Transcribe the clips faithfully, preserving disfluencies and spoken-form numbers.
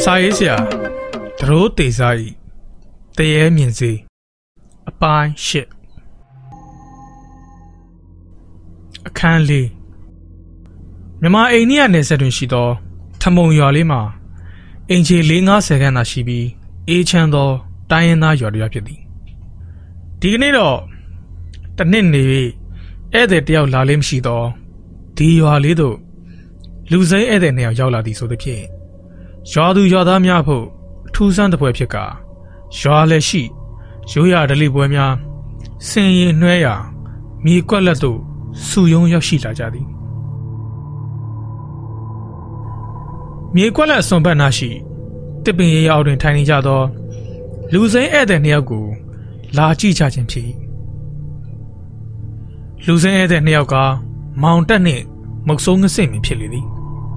စာရေးဆရာဒရိုးတေစာဤတရေမြင့်စေအပိုင်းရှစ်အခန်းလေးမြန်မာအိန္ဒိယနယ်စပ်တွင်ရှိသောထမုံရွာလေးမှာအင်ချီလေးငါးဆယ်ခန်းသာရှိပြီးအေးချမ်းသောတိုင်းရင်းသားရွာတစ်ရွာဖြစ်သည်ဒီကနေ့တော့တနစ်နေ၍ဧည့်သည်တယောက်လာလေးမရှိသောဒီရွာလေးသို့လူစိမ်းဧည့်သည်နှစ်ယောက်ရောက်လာသည်ဆိုသဖြင့်ရွာသူရွာသားများဖို့အထူးဆန်းတစ်ပွဲဖြစ်ကာရွာလည်းရှိရိုးရာဓလေ့ပွဲများစင်ရင်နှွဲရာမြေကွက်လက်သို့စုယုံရောက်ရှိလာကြသည်မြေကွက်လက်အစွန်ဘက်နာရှိတစ်ပင်ရရအောက်တွင်ထိုင်နေကြသောလူစိမ်းဧည့်သည်နှစ်ယောက်ကိုလာကြည့်ကြခြင်းဖြစ်လူစိမ်းဧည့်သည်နှစ်ယောက်ကမောင်တက်နှင့်မုတ်ဆိုးငစိမ့်မင်ဖြစ်လေသည်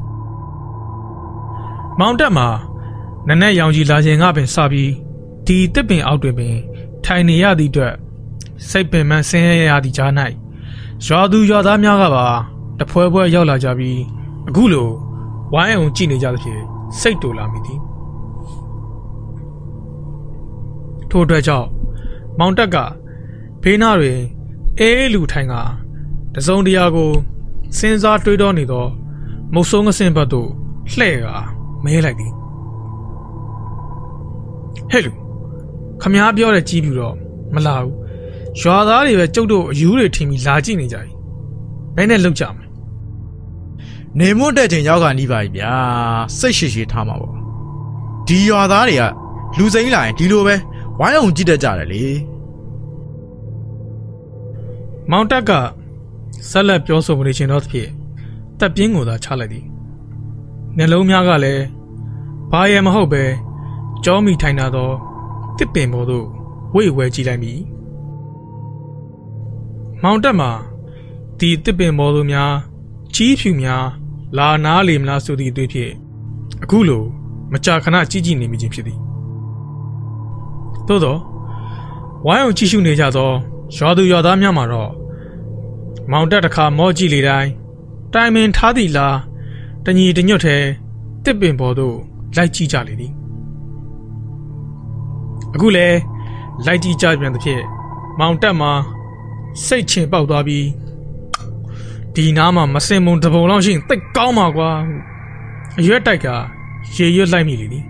မောင်တက်မှာနနက်ရောင်ကြီးလာခြင်းကပင်စပြီးဒီတစ်ပင်အောက်တွင်ပင်ထိုင်နေရသည့်အတွက်စိတ်ပင်ပန်းဆင်းရဲရသည့်ကြား၌ရွာသူရွာသားများကပါတဖွဲဖွဲရောက်လာကြပြီးအခုလိုဝိုင်းအောင်ကြည့်နေကြသဖြင့်စိတ်တူလာမိသည်ထို့အတွက်ကြောင့်မောင်တက်ကဖေးနာတွင်အေးလူထိုင်ကတစုံတရာကိုစဉ်းစားတွေးတောနေသောမုတ်ဆိုးငဆင့်ဘက်သို့လှဲ့ကာမဲလိုက်သည်ဟဲ့လူခမားပြောတဲ့ကြီးပြူတော့မလာဘူးရွာသားတွေပဲကျုပ်တို့အယူတွေထင်ပြီးလာကြည့်နေကြပြီဘယ်နဲ့လောက်ကြမလဲနေမွတ်တဲ့ချိန်ရောက်ကနေပါပြီဗျာစိတ်ရှိရှိထားမှာပေါ့ဒီရွာသားတွေကလူစိမ်းလာရင်ဒီလိုပဲဝိုင်းအောင်ကြည့်တတ်ကြတယ်လေမောင်တက်ကဆက်လက်ပြောဆိုနေခြင်းတော့ဖြစ်တပ်ပြင်းကိုသာချလိုက်သည်နှလုံးများကလည်းဘာရဲမဟုတ်ပဲကြောမိထိုင်လာသောတစ်ပင်ပေါ်သို့ဝိဝဲကြည့်လိုက်မိမောင်တက်မှာဒီတစ်ပင်ပေါ်သို့များကြီးဖြူများလာနားလေမလားဆိုသည့်အတွေ့ဖြင့်အခုလိုမကြာခဏကြည့်ကြည့်နေမိခြင်းဖြစ်သည်သို့သောဝိုင်းအောင်ကြည့်ရှုနေကြသောရွာသူရွာသားများမှာတော့မောင်တက်တစ်ခါမောကြည့်လေတိုင်းတိုင်ပင်ထားသည်လားတညီတညွတ်ထဲတစ်ပင်ပေါ်သို့လိုက်ကြည့်ကြလေသည်အခုလဲလိုက်ကြည့်ကြပြန်သဖြင့်မောင်တက်မှာစိတ်ချင်ပေါက်သွားပြီးဒီနားမှာမစင်မုံတပုံလောက်ရှိရင်သိတ်ကောင်းပါကွာအရွက်တိုက်ကရေရွတ်လိုက်မိလေသည်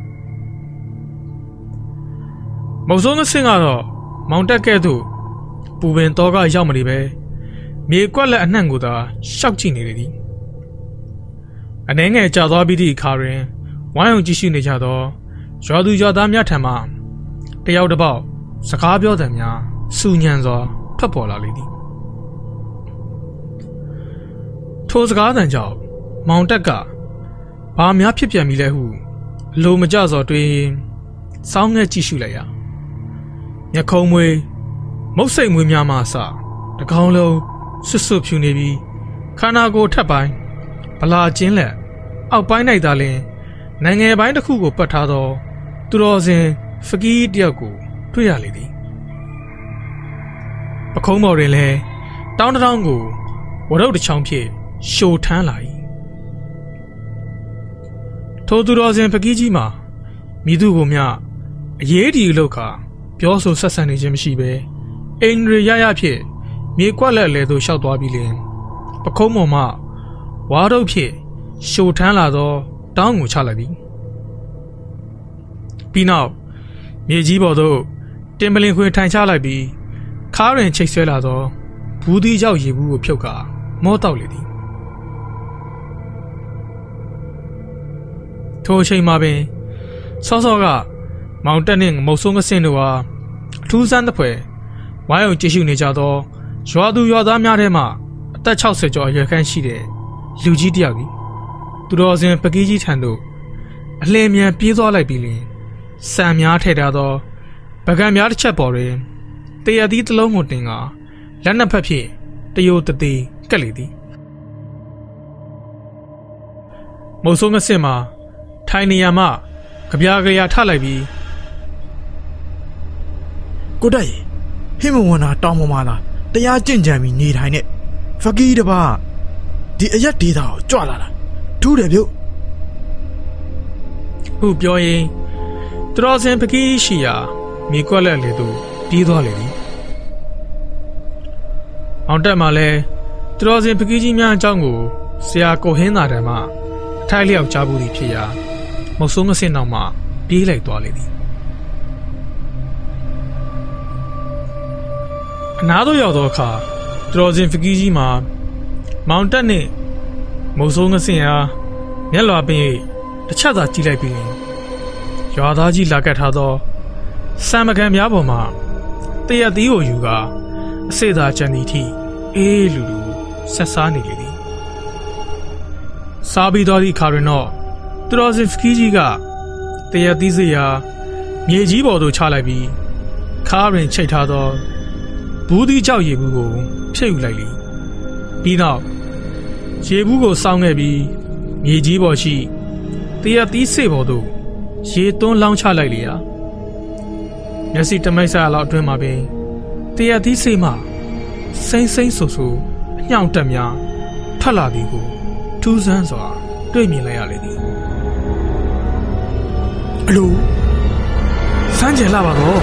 မုံစိုးငဆင်းကတော့မောင်တက်ကဲ့သို့ပူပင်တော့ကရောက်မနေပဲမြေကွက်လက်အနှံ့ကိုသာရှောက်ကြည့်နေလေသည်အနှဲငယ်ကြာသွားပြီးသည့်အခါတွင်ဝိုင်းအောင်ကြည့်ရှုနေကြသောရွာသူရွာသားများထံမှတယောက်တစ်ပေါက်စကားပြောသံများစူညံစွာထွက်ပေါ်လာလေသည်ထိုစကားသံကြောင့်မောင်တက်ကဘာများဖြစ်ပြန်ပြီလဲဟုအလိုမကျစွာတွေးစောင်းငဲ့ကြည့်ရှုလိုက်ရာမျက်ခုံးမွေးမုတ်စိတ်မွေးများမှအစတကောင်းလုံးဆွတ်ဆွတ်ဖြူနေပြီးခန္ဓာကိုယ်ထက်ပိုင်းဗလာကျင်းလက်အောက်ပိုင်း၌သာလျှင်နိုင်ငံပိုင်းတစ်ခုကိုပတ်ထားသောသူတော်စင်ဖကီးတယောက်ကိုတွေ့ရလေသည်ပခုံးပေါ်တွင်လည်းတောင်းတောင်းကိုဝရုတ်တစ်ချောင်းဖြင့်ရှို့ထမ်းလာ၏ထိုသူတော်စင်ဖကီးကြီးမှာမိသူကိုမျှအရေးဒီလောက်ခါပြောဆိုဆက်ဆံနေခြင်းမရှိဘဲအင်ရီရရဖြင့်မြေကွက်လက်လဲသို့ရှောက်သွားပြီးလင်ပခုံးပေါ်မှဝါရုတ်ဖြင့်ရှို့ထမ်းလာသောတောင်းကိုချလိုက်သည်ပြီးနောက်မြေကြီးပေါ်သို့တင်ပလင်ခွေထိုင်ချလိုက်ပြီးခါးရင်ချိတ်ဆွဲလာသောဘူးသီးရောက်ရေဘူးကိုဖြုတ်ကာမောတောက်လေသည်ထိုအချိန်မှာပင်စောစောကမောင်တက်နှင့်မုတ်ဆိုးငဆင့်တို့ဟာအထူးဆန်းတစ်ဖွဲဝိုင်းအောင်ကြည့်ရှုနေကြသောရွာသူရွာသားများထဲမှအသက်ခြောက်ဆယ်ကျော်အရွယ်ခန့်ရှိတဲ့လူကြီးတစ်ယောက်သည်သူတော်စင်ပကီးကြီးထံသို့အလင်းမြန်ပြေးသွားလိုက်ပြီးလျှင်စံများထည့်ထားသောပကံများတစ်ချက်ပေါ်တွင်တရသီးတစ်လုံးကိုတင်ကလက်နှစ်ဖက်ဖြင့်တယိုတသေးကက်လေသည်မုတ်ဆိုးငဆင့်မှာထိုင်နေရမှကြပြားကြရာထလိုက်ပြီးကိုတက်ရေဟိမဝနာတောင်းမမလားတရားကျင့်ကြံပြီးနေထိုင်နဲ့ဖကီးတပါဒီအရက်ဒေတာကိုကြွလာတာထူးတယ်ပြုတ် Who Bioy, draws in Pekishia, Mikola Ledu, Pido Lady. On Tamale, draws in Pekijimia Jango, Sia Kohena Rema, Tali of Jabudi Pia, Mosuma Sinama, P like Lady. Another Yodoka draws in Pekijima, Mountain, Mosuma Sia, Yellow Bay, the Chada Chilapi. Yadaji Lakatado, Samakam Yaboma, Tea Dio Yuga, Seda Janiti, E Lulu, Sasani Lily. Sabi Dodi Karino, Drozif Kijiga, Tea Dizia, Yejibo do Chalabi, Karin Chetado, Budi Jau Yebugo, Pegulali. Bina, Jebugo Sangabi, Yejibo Shi, Tea Disebodo. She don't launch her like Lia. Yassi Tamasa allowed to him abe. They are this same. Say say so so. Young Tamia. Taladigo. Two sons are. Do me lady. Hello. Sanjay Lavado.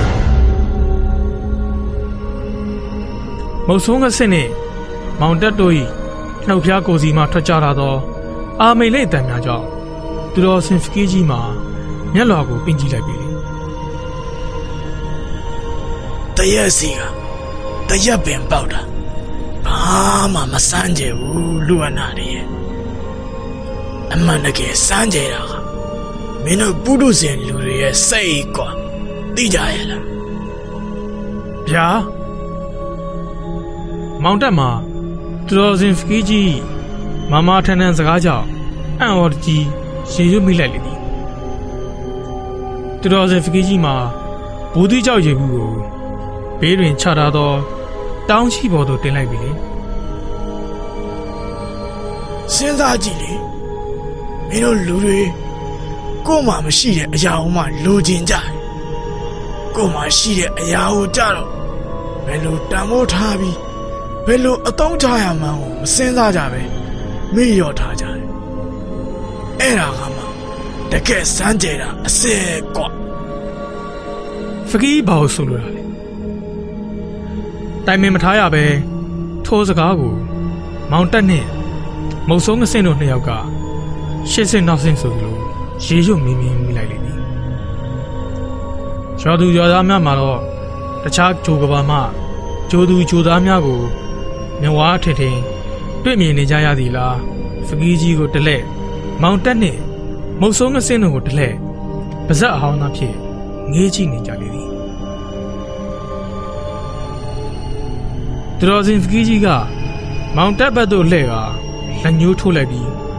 Mosonga Sene. Mounted Doi. No Piaco Zima Tacharado. I may let them a job. Draws in Fijima, Yalago, Pinji Labili. The Yasiga, the Yapin powder. Pama Masanje, Luanari. A manake Sanjay, Mino Buduzin Luria Seiko, Dijaila. Ya Mountama, draws in Fiji, Mama Tenants Raja, and Orji. She you me lady. Drozef Gijima, Budi Jau Yebu, Berin Charado, down she bodo telabili. Senda Gili, Mino Luri, Goma Machine, Yauma, Lujinja, Goma Shi, Yao Jaro, Velo Damo Tabi, Velo Aton Jayama, Senda Jabe, me your Taja. Era Hama, the case Sanjera, a sequa. Forgive Bao Sulu. Time Mataya Bay, Tozagago, Mountain Near, Mosonga Seno Neoga, she said nothing so low, she you mimi lady. Shadu Yadamia Malo, the Chak Chogabama, Jodu Judamiago, Newa Tete, Pemi Nijayadila, Fugiji go delay. Mountain Mosonga Seno would delay. Baza Hauna Pie, Naging in Jalili. Draws in Gijiga, Mount Abado Lega, and you to Lady.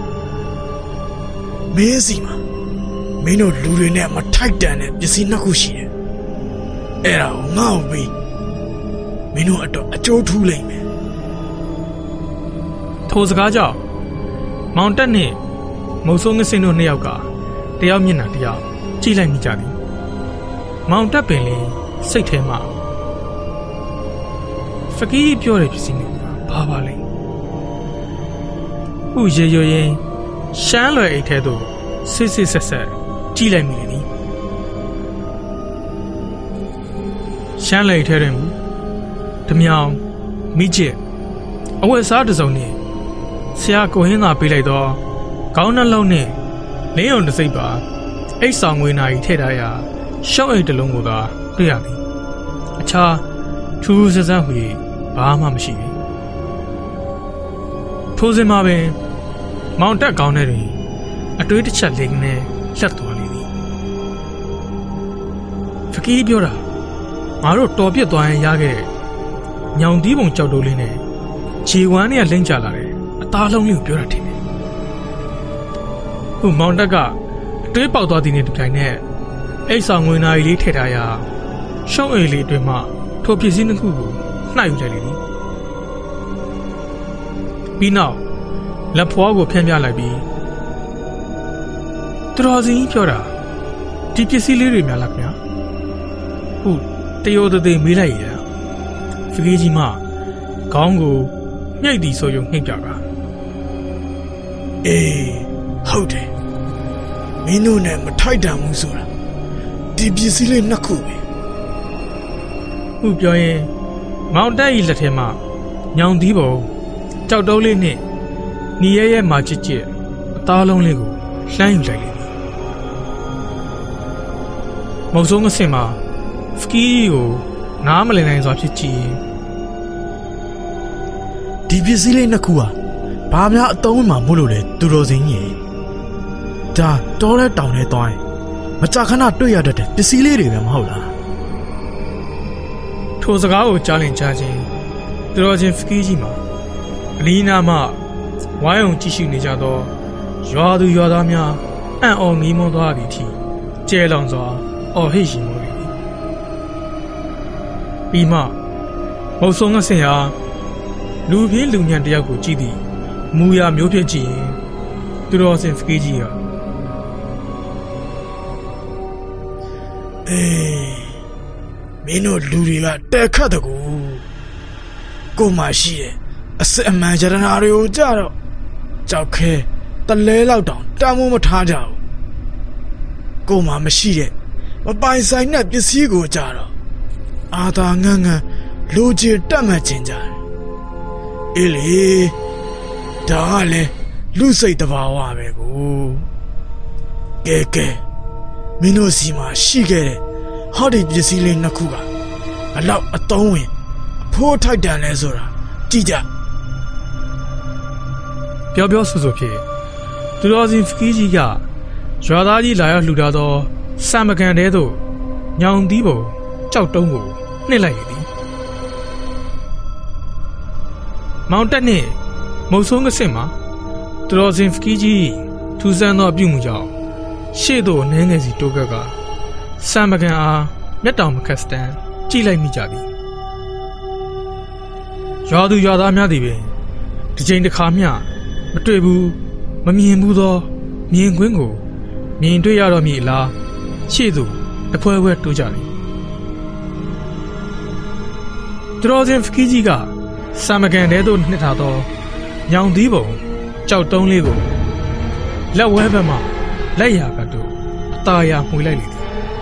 Mezima, Mino Lurine, my tight than it, you see Nakushi. Era, now be Mino at a Joe too lame. Tozagaja Mountain Mosonga Seno Neoga, the Amina Dia, Chile Mijadi. Mount Apelli, Satema. Forgive your episode, Babali. Uja Yoye, Shallow Etedo, Sissi Sessa, Chile Milady. Shallow Eterim, Tamiao, Midget. Always Artizoni, Sia Kohina Piledo. Kauna Lone, Leon the Saber, a song when I Tedaya, show it along with her, really. A cha, two Zazahui, Bahama Machine. Tozimabe, Mount Gauneri, a tweet chatting, Shatwali. Forgive your Maro Topia Doyan Yage, Young Dibon Chaudoline, Chiwania Linchalare, a talon purity. Who Mountaga, trip out of the Nitane, a song when I lit Hedaya, show a late Rema, Topis in the Kubu, Night Lady. Be now, La Pogo Pemia Labi. Draws in Pura, T P C Liri Malapia. Who, Teodo de Milaya, Fugijima, Congo, Yadi so young Hijaga. Eh. Hold it. မင်းတို့နဲ့မထိုက်တန်ဘူးဆိုတာဒီပစ္စည်းလေးနှစ်ခုပဲခုပြောရင်မောင်တက်ဤလက်ထဲမှာညောင်သီးပုံကြောက်တုံးလေးနဲ့ညီရဲရဲမှာချစ်ချစ်အသားလုံးလေးကိုလှမ်းယူလိုက်လေမုံဆုံးကစင်မှာစကီးကိုနားမလည်နိုင်စွာဖြစ်ကြည့်ရင်ဒီပစ္စည်းလေးနှစ်ခုဟာဘာများအသုံးမှမို့လို့လဲသူတော်စင်ကြီးဒါတော်တဲ့တောင်ထဲသွားရင်မကြာခဏတွေ့ရတတ်တဲ့ပစ္စည်းလေးတွေပဲမဟုတ်လားထိုစကားကိုကြားလင်ကြားချင်းသူတော်ချင်းစကီးကြီးမှာအလီနာမှဝိုင်းအောင်ကြည့်ရှုနေကြသောရွာသူရွာသားများအံ့ဩငီးမွန်းသွားသည်အထိကျဲလောင်စွာအော်ဟစ်ရှိမောသည်ပြီးမှမုတ်ဆုံးကစင်ဟာလူပြင်းလူညံတယောက်ကိုကြည့်သည်မူရမျိုးဖြစ်ကြည့်ရင်သူတော်စင်စကီးကြီးကအေးမင်းတို့လူတွေကတက်ခတ်တကူကိုမှရှိရဲ့အစအမှန်ရတနာတွေကိုကြတော့ကြောက်ခဲတလဲလောက်တောင်တမ်းမိုးမထားကြဘူးကိုမှမရှိတဲ့မပိုင်ဆိုင်တဲ့ပစ္စည်းကိုကြတော့အာသာငန်းငန်းလူကြီးတက်မှတ်ခြင်းကြတယ်အေးလေဒါကလည်းလူစိတ်တဘာဝပဲကိုကဲကဲမင်းတို့စီမှာရှိခဲ့တဲ့ဟောဒီပစ္စည်းလေးနှစ်ခုကဘလောက်အသုံးဝင်အဖိုးထိုက်တန်လဲဆိုတာကြည့်ကြပြောပြောဆိုဆိုဖြစ်သူတော်စင်စကီးကြီးကရွာသားကြီးလာရောက်လှူဒါသောစံမကန်တဲသို့ညောင်သီးပုံကြောက်တုံးကိုနှိမ့်လိုက်ရသည်မောင်တက်နှင့်မုတ်ဆိုးကစင်မှာသူတော်စင်စကီးကြီးထူးဆန်းသောအပြုမှုကြောင့်ရှေ့သို့နှဲငယ်စီတိုးကက်ကစံမကန်အားမျက်တောင်မခတ်စတန်ကြည့်လိုက်မိကြသည်ရွာသူရွာသားများသည်ပင်ဒီချိန်တစ်ခါမျှမတွေ့ဘူးမမြင်ဘူးသောမြင်ကွင်းကိုမြင်တွေ့ရတော့မည်လားရှေ့သို့အဖွဲဖွဲတိုးကြသည်သူတော်စင်စကီးကြီးကစံမကန်တဲသို့နှစ်ထားသောညောင်သီးပုံကြောက်တုံးလေးကိုလက်ဝဲဘက်မှလက်ရာကတို့အตาရမှွေလိုက်လေသည်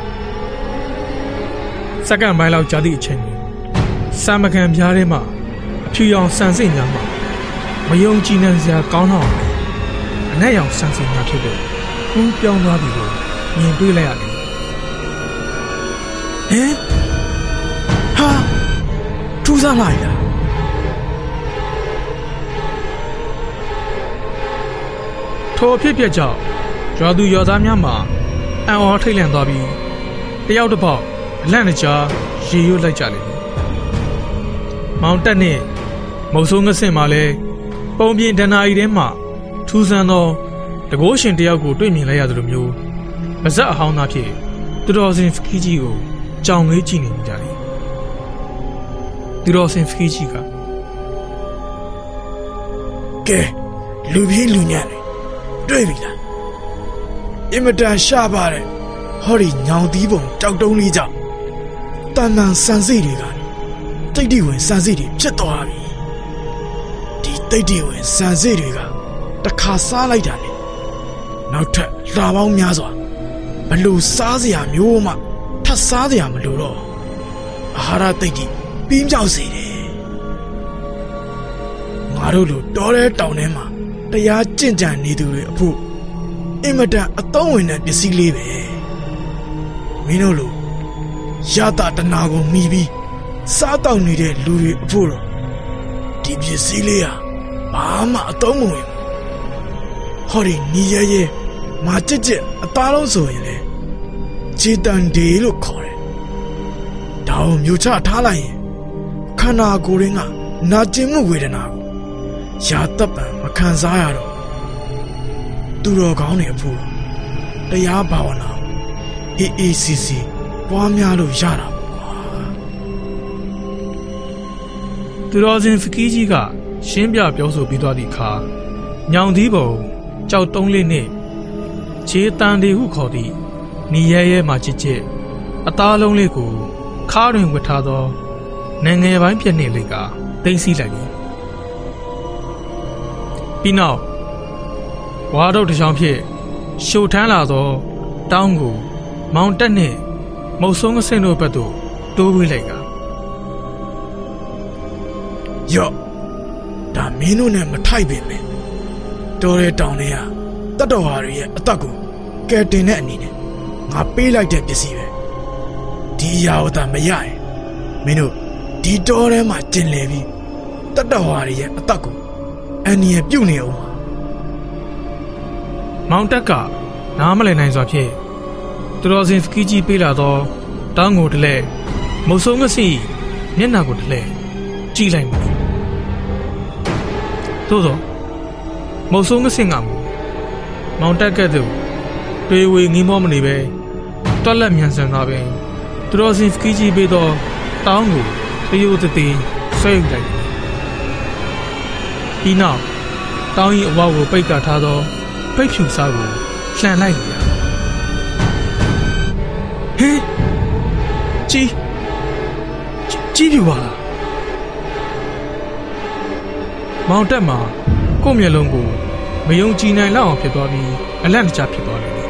စက္ကန့်ပိုင်းလောက်ကြာသည့်အချိန်တွင်စံမကန်ပြားထဲမှအဖြူရောင်ဆန်စိတ်များမှမယုံကြည်နိုင်စရာကောင်းတော့အနက်ရောင်ဆန်စိတ်များဖြစ်တဲ့ကူးပြောင်းသွားပြီကိုမြင်တွေ့လိုက်ရတယ်ဟင်ဟာထူးဆန်းလိုက်လားထိုအဖြစ်ပြကြောင့်ရွာသူရွာသားများမှာအံ့ဩထိတ်လန့်သွားပြီးတယောက်တစ်ပေါက်အလန့်တကြားရေရွတ်လိုက်ကြလိမ့်မယ်မောင်တက်နဲ့မုတ်ဆိုးငဆင့်မှာလဲပုံပြင်ဒဏ္ဍာရီထဲမှာထူးဆန်းသောတကိုးရှင်တယောက်ကိုတွေ့မြင်လိုက်ရသလိုမျိုးပါဇက်အဟောင်းသားဖြစ်သူတော်စင်စကီးကြီးကိုကြောင်လေးကြည့်နေကြတယ်သူတော်စင်စကီးကြီးကကဲလူပြင်းလူညံ့တွေ့ပြီလားအင်မတန်ရှားပါတယ်ဟောဒီညောင်သီးပုံကြောက်တုံးလေးကြောင့်တန်တန်ဆန်စိတ်တွေကနေတိတ်တိဝင်ဆန်စိတ်တွေဖြစ်သွားပြီဒီတိတ်တိဝင်ဆန်စိတ်တွေကတခါစားလိုက်တာနဲ့နောက်ထပ်လာပေါင်းများစွာဘလို့စားစရာမျိုးမှထပ်စားစရာမလိုတော့အာဟာရတိတ်တိပြင်းပြောက်စေတယ်ငါတို့လိုတောထဲတောင်ထဲမှာတရားကျင့်ကြံနေသူတွေအဖို့အင်မတန်အသုံးဝင်တဲ့ပစ္စည်းလေးပဲမင်းတို့လိုရတာတနာကိုမိပြီးစားတောက်နေတဲ့လူတွေအဖို့တော့ဒီပစ္စည်းလေးဟာဘာမှအသုံးမဝင်ဘူးဟောဒီညီရဲရဲမာကြက်ကြက်အသားလုံးဆိုရင်လေခြေတန်ဒေလို့ခေါ်တယ်ဒါကိုမျိုးချထားလိုက်ရင်ခန္ဓာကိုယ်ရင်းကနာကျင်မှုဝေဒနာကိုရာတပ်ပံမခံစားရတော့သူတော်ကောင်းတွေအဖို့တရားဘာဝနာအေးအေးစီစီပွားများလို့ရတာပေါ့ကွာသူတော်စင်စကီးကြီးကရှင်းပြပြောဆိုပြီးသွားသည့်အခါညောင်သီးပုံကြောက်တုံးလေးနှင့်ခြေတန်တွေဟုခေါ်သည့်နီရဲရဲမှချစ်ချစ်အသားလုံးလေးကိုခါးတွင်ဝတ်ထားသောနိုင်ငံပိုင်းပြည့်နေလေးကသိမ့်စီလိုက်သည်ပြီးနောက်ဝါတော့တစ်ချောင်းဖြစ်ရှို့ထမ်းလာသောတောင်းကိုမောင်တက်နှင့်မုတ်ဆုံးအဆင့်တို့ဘက်သို့တိုးဝေးလိုက်ကယော့ဒါမင်းတို့နဲ့မထိုက်ပင်ပဲတော်တဲ့တောင်တွေကတတ်တော်ဟာတွေရဲ့အသက်ကိုကယ်တင်တဲ့အနေနဲ့ငါပေးလိုက်တဲ့ပစ္စည်းပဲဒီရာဝတ္တမရရင်မင်းတို့ဒီတော်ထဲမှာကျင်လည်ပြီးတတ်တော်ဟာတွေရဲ့အသက်ကိုအန်ရပြုတ်နေအောင်မောင်တက်ကနားမလည်နိုင်စွာဖြင့်သူတော်စင်စကီကြီးပေးလာသောတောင်းကိုတလဲမုတ်ဆုံးငစီမျက်နှာကိုတလဲကြည့်လိုက်မိသို့သောမုတ်ဆုံးငစင်ကမူမောင်တက်ကဲ့သို့တွေးဝေငီးမောမနေပဲတွက်လက်မြန်ဆန်သွားပင်သူတော်စင်စကီကြီးပေးသောတောင်းကိုတရိုးတသေးဆွဲယူလိုက်ဒီနောက်တောင်း၏အဝကိုပိတ်ကထားသောပိတ်ဖြူစားကိုလှန်လိုက်ရဟေးကြီးကြီးပြူပါလားမောင်တက်မှာကို့မျက်လုံးကိုမယုံကြည်နိုင်လောက်အောင်ဖြစ်သွားပြီးအလန့်တကြားဖြစ်သွားတယ်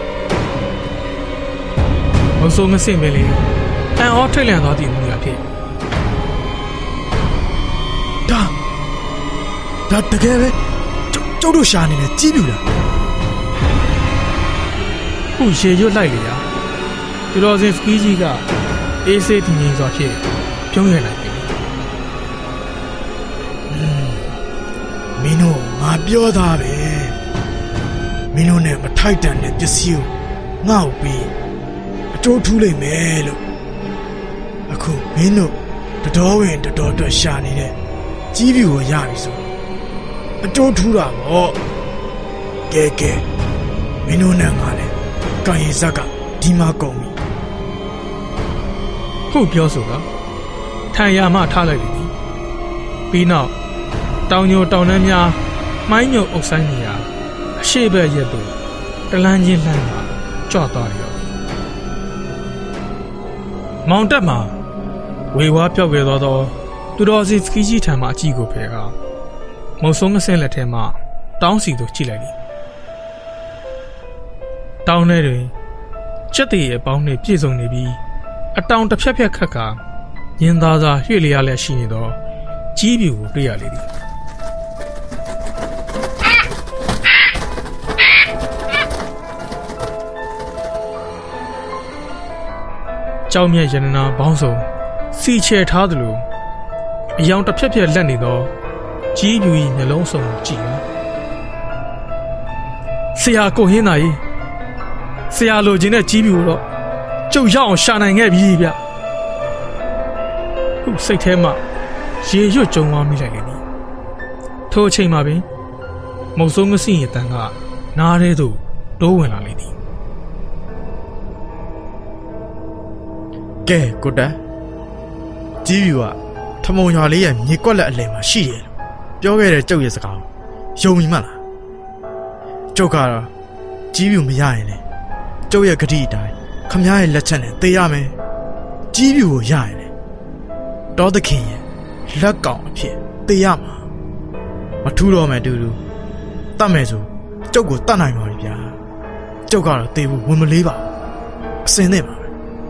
မဆိုးမစင်ပဲလေအန်အောထိတ်လန့်သွားသည့်မူရဖြစ်ဒါဒါတကယ်ပဲကျုပ်တို့ရှာနေတယ်ကြီးပြူလားခုရေရွတ်လိုက်လေရသူတော်စင်စကီးကြီးကအေးဆေးတည်ငြိမ်စွာဖြင့်ပြုံးရလိုက်ပြီမင်းတို့ငါပြောသားပဲမင်းတို့နဲ့မထိုက်တန်တဲ့ပစ္စည်းကိုငါ့ကိုပြီးအတိုးထူးလိုက်မယ်လို့အခုမင်းတို့တတော်ဝင်တတော်အတွက်ရှာနေတဲ့ကြီးပြူကိုရပြီဆိုအတိုးထူးတာပေါ့ကဲကဲမင်းတို့နဲ့ငါလည်းကံရည်ဇက်ကဒီမှာကုန်ပြီဟုတ်ပြောဆိုကထံရမှထားလိုက်ပြီပြီးနောက်တောင်ညိုတောင်နှမ်းများမိုင်းညိုအုပ်ဆိုင်နေရာအရှိဘက်ရက်သို့တလန်းချင်းလှမ်းလာကြွသွားရောမောင်တက်မှာဝေဝါးပြောက်ခဲ့သောသောသူတော်စီစကီကြီးထံမှအကြည့်ကိုဖယ်ကမုံဆုံးအဆင်းလက်ထဲမှတောင်းစီသို့ကြည့်လိုက်သည်တောင်းထဲတွင်ချက်တည်ရဲ့ပေါင်းနှင့်ပြည့်စုံနေပြီးအတောင်တစ်ဖြက်ဖြက်ခတ်ကရင်းသားစွာရွှေ့လျားလျက်ရှိနေသောကြီးပြူကိုတွေ့ရလေသည်ကြောင်မြတ်ရနနာဘောင်းစုံစီချဲထားသလိုအယောင်တစ်ဖြက်ဖြက်လက်နေသောကြီးပြူ၏မျက်လုံးစုံကိုကြည့်ရဆရာကိုဟင်းသာကြီးဆရာလိုချင်တဲ့ကြီးပြူတော့ကျုပ်ရောက်အောင်ရှာနိုင်ခဲ့ပြီဗျခုစိတ်ထဲမှာရေရွတ်ကြုံသွားမိလိုက်လေသည်ထိုအချိန်မှာပင်မုတ်ဆုံးငစီရဲ့တန်ကနားထဲသို့တိုးဝင်လာလေသည်ကဲကိုတန်းကြီးပြူကထမုံရွာလေးရဲ့မြေကွက်လက်အလယ်မှာရှိတယ်လို့ပြောခဲ့တဲ့ကျုပ်ရဲ့စကားယုံမိမလားကျုပ်ကတော့ကြီးပြူမရရင်လေကျုပ်ရဲ့ဂတိအတိုင်းခမည်းရဲ့လက်ချက်နဲ့သေရမယ်ကြီးပြူကိုရရင်လေတောသခင်ရဲ့လက်ကောင်အဖြစ်သေရမှာမထူးတော့မယ်တူတူတတ်မယ်ဆိုကျုပ်ကိုတတ်နိုင်ပါပြီဗျာကျုပ်ကတော့သေဖို့ဝင်မလေးပါအစင်းနဲ့ပါ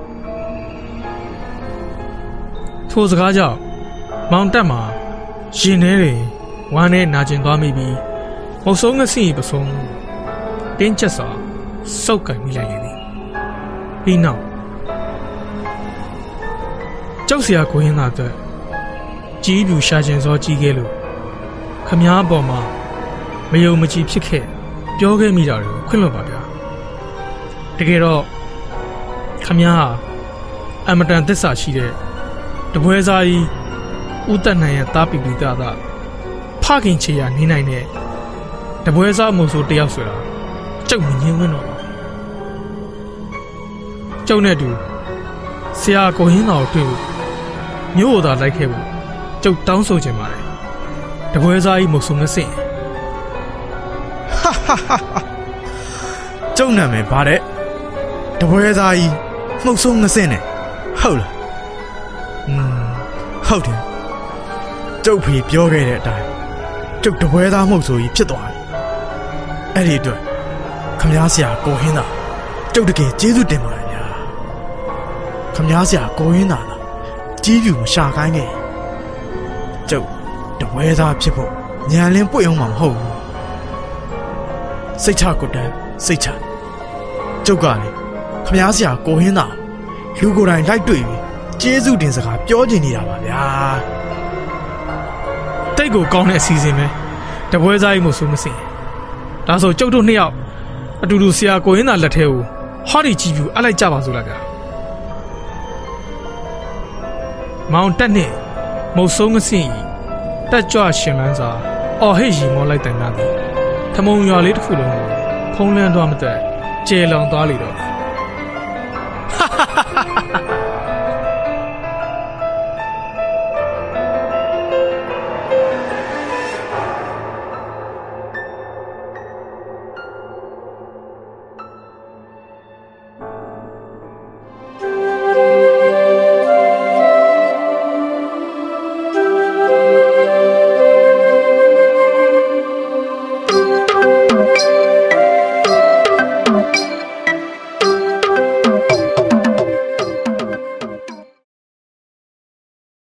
ထိုစကားကြောင့်မောင်တက်မှာရင်ထဲတွင်ဝမ်းနဲ့နာကျင်သွားမိပြီးမုတ်ဆုံးငစီပစုံတင်းချက်စွာစုပ်ကန်မိလိုက်လေသည်ပြီးနောက်ကြောက်စရာကိုရင်းသာအတွက်ကြီးပြူရှာခြင်းစောကြီးခဲ့လို့ခမားပေါ်မှာမယုံမကြည်ဖြစ်ခဲ့ပြောခဲ့မိတာတွေကိုခွင့်လွှတ်ပါဗျာတကယ်တော့ခမားဟာအမတန်သစ္စာရှိတဲ့တပွဲစားကြီးဦးတက်နိုင်ရဲ့တားပီပီတာတာဖခင်ချေရနေနိုင်တဲ့တပွဲစားမို့ဆိုတယောက်ဆိုတာကျုပ်မငင်းဝင်းတော့ပါကျုပ်နဲ့တူဆရာကိုဟင်းတော်တွေ့လို့မျိုးတော်လိုက်ခဲ့ဖို့ကျုပ်တောင်းဆိုချင်ပါတယ်တပွဲစားကြီးမို့ဆိုမစင်ဟာဟာဟာကျုပ်နာမည်ဗါတဲ့တပွဲစားကြီးမှုတ်ဆုံးငစင်းနဲ့ဟုတ်လားอืมဟုတ်တယ်ကျုပ်ဖေပြောခဲ့တဲ့အတိုင်းကျုပ်တပွဲသားမှုတ်ဆိုကြီးဖြစ်သွားတယ်အဲ့ဒီအတွက်ခခမားဆရာကိုဟင်းသာကျုပ်တကယ်ကျေးဇူးတင်ပါတယ်ဗျာခမားဆရာကိုဟင်းသာကြီးပြူမရှာခိုင်းခဲ့ကျုပ်တပွဲသားဖြစ်ဖို့ညံလင်းပွင့်အောင်မှာမဟုတ်ဘူးစိတ်ချကိုတန်းစိတ်ချကျုပ်ကလေခမားဆရာကိုဟင်းသာလူကိုယ်တိုင်လိုက်တွေ့ပြီးကျေးဇူးတင်စကားပြောချင်နေတာပါဗျာတိတ်ကိုကောင်းတဲ့အစီအစဉ်ပဲတပွဲစားကြီးမို့ဆိုမစင်ဒါဆိုကျုပ်တို့နှစ်ယောက်အတူတူဆရာကိုရင်းသာလက်ထဲကိုဟောဒီကြည့်ပြူအလိုက်ကြပါစို့လားဗျာမောင်တက်နဲ့မုတ်ဆုံးမစင်တက်ကြွရှင်လန်းစွာအော်ဟိတ်ရီမောလိုက်တဲ့နာသည်ထမုံရွာလေးတစ်ခုလုံးကိုဖုံးလန်းသွားမတဲ့ကျေလောင်သွားလေတော့